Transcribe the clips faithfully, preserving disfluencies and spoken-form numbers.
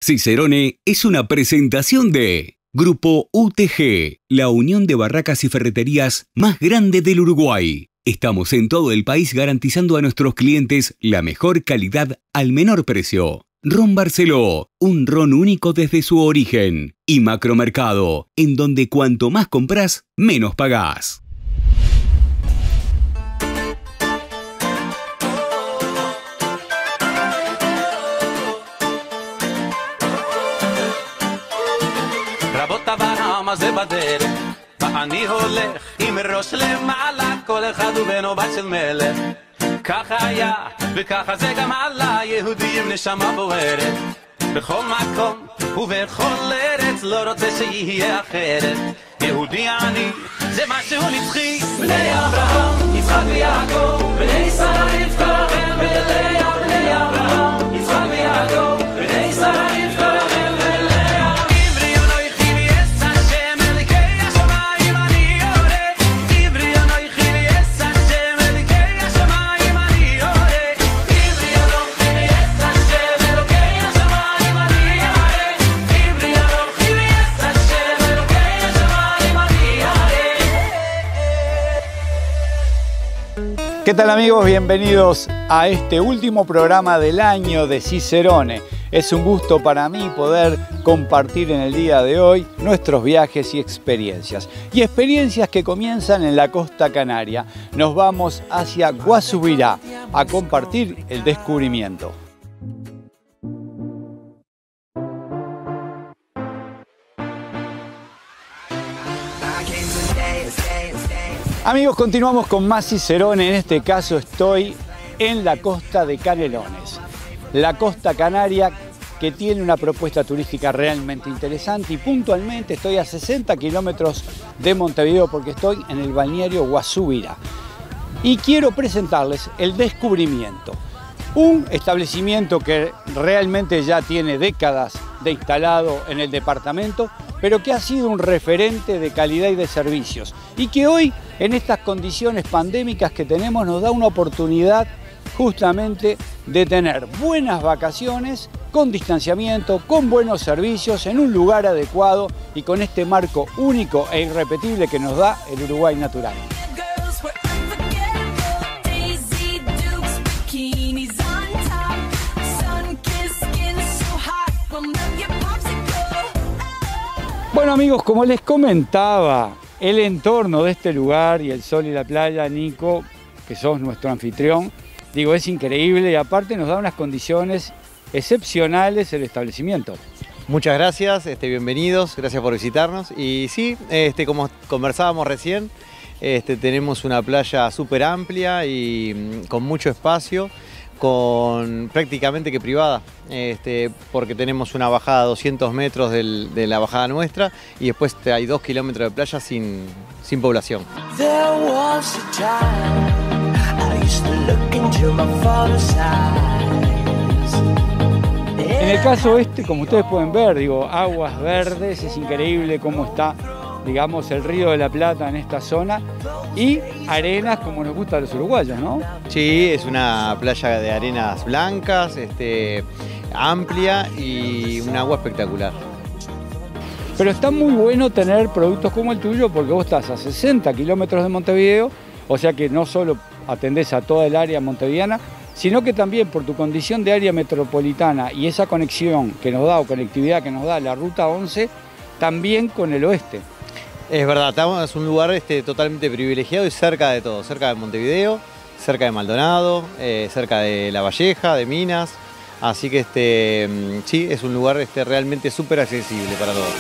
Cicerone es una presentación de Grupo U T G, la unión de barracas y ferreterías más grande del Uruguay. Estamos en todo el país garantizando a nuestros clientes la mejor calidad al menor precio. Ron Barceló, un ron único desde su origen. Y Macromercado, en donde cuanto más compras, menos pagás. זה בדרך, ואני הולך עם ראש למעלה, כל אחד הוא בנו בת של מלך. ככה היה, וככה זה גם עלה, יהודי עם נשמה בוערת. בכל מקום ובכל ארץ, לא רוצה שיהיה אחרת. יהודי אני, זה משהו נצחי. בני אברהם, יצחק ויעקב, בני שרה רבקה, ולאה, בני אברהם, יצחק ויעקב, בני שרה רבקה. ¿Qué tal amigos? Bienvenidos a este último programa del año de Cicerone. Es un gusto para mí poder compartir en el día de hoy nuestros viajes y experiencias. Y experiencias que comienzan en la costa canaria. Nos vamos hacia Guasubirá a compartir el descubrimiento. Amigos, continuamos con más Cicerone. En este caso estoy en la costa de Canelones, la costa canaria que tiene una propuesta turística realmente interesante, y puntualmente estoy a sesenta kilómetros de Montevideo porque estoy en el balneario Guasubirá y quiero presentarles el descubrimiento, un establecimiento que realmente ya tiene décadas de instalado en el departamento, pero que ha sido un referente de calidad y de servicios, y que hoy, en estas condiciones pandémicas que tenemos, nos da una oportunidad justamente de tener buenas vacaciones, con distanciamiento, con buenos servicios, en un lugar adecuado y con este marco único e irrepetible que nos da el Uruguay natural. Bueno amigos, como les comentaba, el entorno de este lugar y el sol y la playa, Nico, que sos nuestro anfitrión, digo, es increíble y aparte nos da unas condiciones excepcionales el establecimiento. Muchas gracias, este, bienvenidos, gracias por visitarnos. Y sí, este, como conversábamos recién, este, tenemos una playa súper amplia y mm, con mucho espacio, con prácticamente que privada, este, porque tenemos una bajada a doscientos metros del, de la bajada nuestra y después hay dos kilómetros de playa sin, sin población. En el caso este, como ustedes pueden ver, digo, aguas verdes, es increíble cómo está, digamos, el Río de la Plata en esta zona, y arenas como nos gusta a los uruguayos, ¿no? Sí, es una playa de arenas blancas, este, amplia y un agua espectacular. Pero está muy bueno tener productos como el tuyo porque vos estás a sesenta kilómetros de Montevideo, o sea que no solo atendés a toda el área montevideana, sino que también por tu condición de área metropolitana y esa conexión que nos da o conectividad que nos da la Ruta once, también con el oeste. Es verdad, estamos en un lugar este, totalmente privilegiado y cerca de todo, cerca de Montevideo, cerca de Maldonado, eh, cerca de La Valleja, de Minas, así que este, sí, es un lugar este, realmente súper accesible para todos.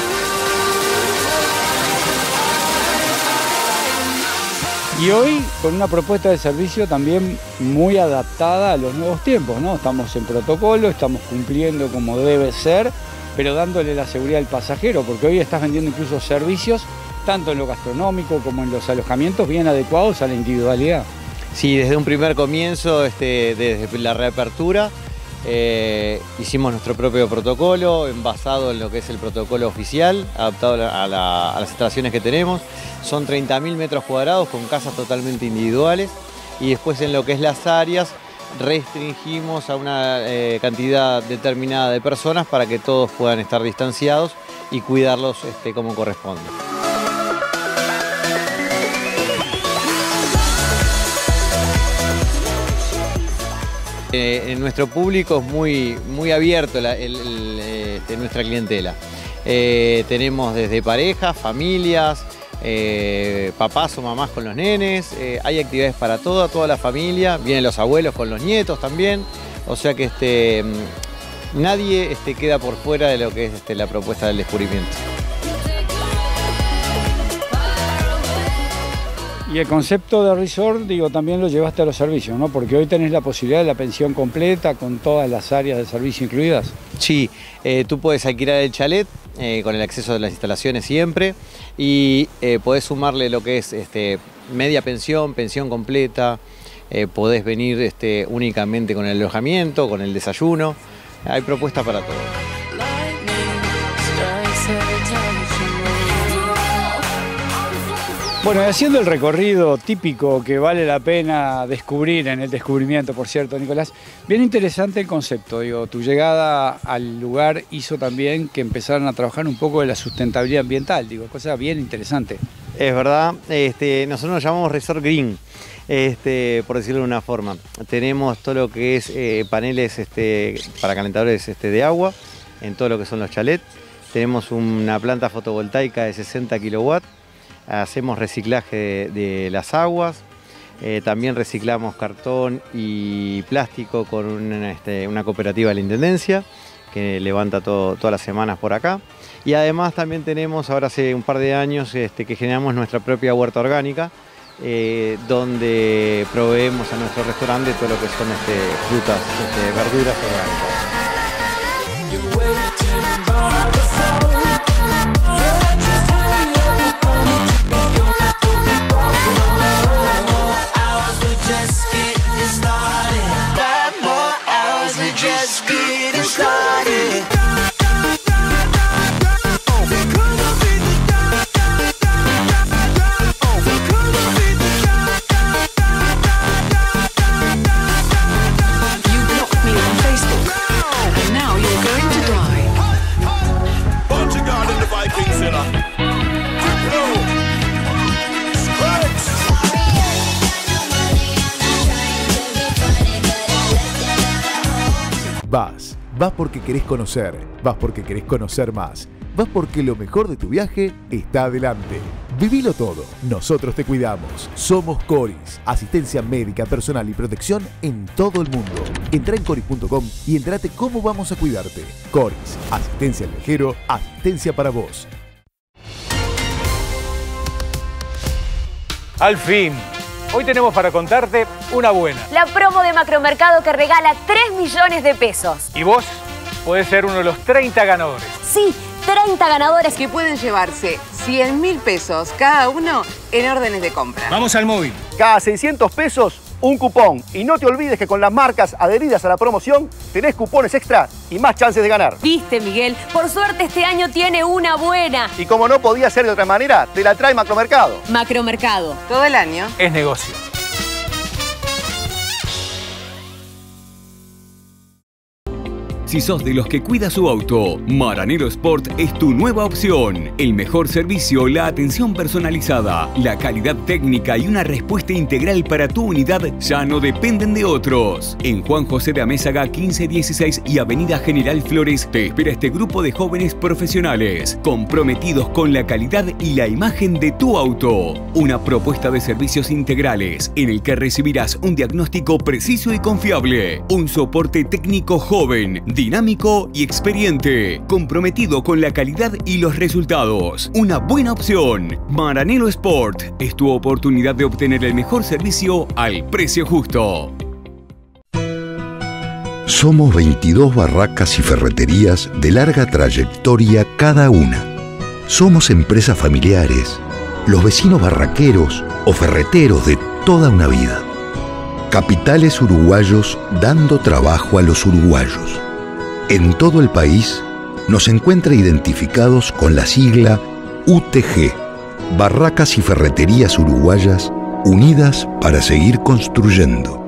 Y hoy con una propuesta de servicio también muy adaptada a los nuevos tiempos, ¿no? Estamos en protocolo, estamos cumpliendo como debe ser, pero dándole la seguridad al pasajero, porque hoy estás vendiendo incluso servicios, tanto en lo gastronómico como en los alojamientos, bien adecuados a la individualidad. Sí, desde un primer comienzo, este, desde la reapertura, eh, hicimos nuestro propio protocolo, basado en lo que es el protocolo oficial, adaptado a, la, a las instalaciones que tenemos. Son treinta mil metros cuadrados con casas totalmente individuales, y después en lo que es las áreas, restringimos a una eh, cantidad determinada de personas para que todos puedan estar distanciados y cuidarlos este, como corresponde. Eh, en nuestro público es muy, muy abierto la, el, el, este, nuestra clientela. Eh, tenemos desde parejas, familias, eh, papás o mamás con los nenes, eh, hay actividades para toda, toda la familia, vienen los abuelos con los nietos también, o sea que este, nadie este, queda por fuera de lo que es este, la propuesta del descubrimiento. Y el concepto de resort, digo, también lo llevaste a los servicios, ¿no? Porque hoy tenés la posibilidad de la pensión completa con todas las áreas de servicio incluidas. Sí, eh, tú puedes alquilar el chalet eh, con el acceso a las instalaciones siempre y eh, podés sumarle lo que es este, media pensión, pensión completa, eh, podés venir este, únicamente con el alojamiento, con el desayuno, hay propuestas para todo. Bueno, y haciendo el recorrido típico que vale la pena descubrir en el descubrimiento, por cierto, Nicolás, bien interesante el concepto. Digo, tu llegada al lugar hizo también que empezaran a trabajar un poco de la sustentabilidad ambiental, digo, cosa bien interesante. Es verdad, este, nosotros nos llamamos Resort Green, este, por decirlo de una forma. Tenemos todo lo que es eh, paneles este, para calentadores este, de agua, en todo lo que son los chalets. Tenemos una planta fotovoltaica de sesenta kilowatts. Hacemos reciclaje de, de las aguas, eh, también reciclamos cartón y plástico con una, este, una cooperativa de la Intendencia que levanta todo, todas las semanas por acá. Y además también tenemos, ahora hace un par de años, este, que generamos nuestra propia huerta orgánica, eh, donde proveemos a nuestro restaurante todo lo que son este, frutas, este, verduras orgánicas. Vas, vas porque querés conocer, vas porque querés conocer más, vas porque lo mejor de tu viaje está adelante. Vivilo todo, nosotros te cuidamos. Somos Coris, asistencia médica, personal y protección en todo el mundo. Entrá en coris punto com y entérate cómo vamos a cuidarte. Coris, asistencia al viajero, asistencia para vos. Al fin, hoy tenemos para contarte una buena. La promo de Macromercado que regala tres millones de pesos. Y vos podés ser uno de los treinta ganadores. Sí, treinta ganadores que pueden llevarse cien mil pesos cada uno en órdenes de compra. Vamos al móvil. Cada seiscientos pesos, un cupón. Y no te olvides que con las marcas adheridas a la promoción tenés cupones extra y más chances de ganar. Viste, Miguel, por suerte este año tiene una buena. Y como no podía ser de otra manera, te la trae Macromercado. Macromercado. Todo el año es negocio. Si sos de los que cuida su auto, Maranello Sport es tu nueva opción. El mejor servicio, la atención personalizada, la calidad técnica y una respuesta integral para tu unidad ya no dependen de otros. En Juan José de Amézaga quince dieciséis y Avenida General Flores te espera este grupo de jóvenes profesionales comprometidos con la calidad y la imagen de tu auto. Una propuesta de servicios integrales en el que recibirás un diagnóstico preciso y confiable, un soporte técnico joven, dinámico y experiente, comprometido con la calidad y los resultados. Una buena opción. Maranello Sport es tu oportunidad de obtener el mejor servicio al precio justo. Somos veintidós barracas y ferreterías de larga trayectoria cada una. Somos empresas familiares, los vecinos barraqueros o ferreteros de toda una vida. Capitales uruguayos dando trabajo a los uruguayos. En todo el país nos encuentra identificados con la sigla U T G, Barracas y Ferreterías Uruguayas unidas para seguir construyendo.